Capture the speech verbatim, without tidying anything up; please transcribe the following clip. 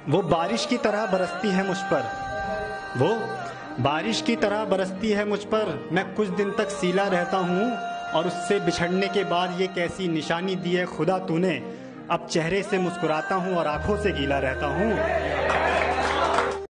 वो बारिश की तरह बरसती है मुझ पर, वो बारिश की तरह बरसती है मुझ पर। मैं कुछ दिन तक सीला रहता हूँ और उससे बिछड़ने के बाद ये कैसी निशानी दी है खुदा तूने। अब चेहरे से मुस्कुराता हूँ और आंखों से गीला रहता हूँ।